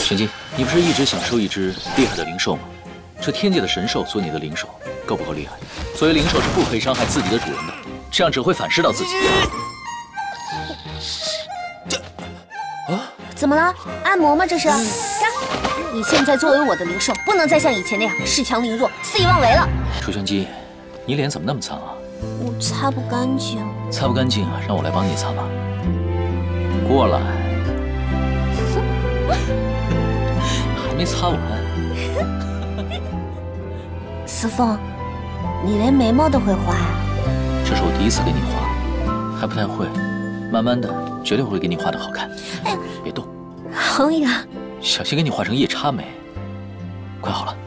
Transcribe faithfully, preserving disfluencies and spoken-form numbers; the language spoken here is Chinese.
玄机，你不是一直想收一只厉害的灵兽吗？这天界的神兽做你的灵兽，够不够厉害？作为灵兽是不可以伤害自己的主人的，这样只会反噬到自己。 这啊？怎么了？按摩吗？这是？干！你现在作为我的灵兽，不能再像以前那样恃强凌弱、肆意妄为了。 楚玄机，你脸怎么那么脏啊？ 我擦不干净。擦不干净啊？让我来帮你擦吧。过来。还没擦完。 司凤，你连眉毛都会画呀？ 这是我第一次给你画，还不太会，慢慢的绝对会给你画的好看。哎呀，别动。 好痒。 小心给你画成夜叉眉。快好了。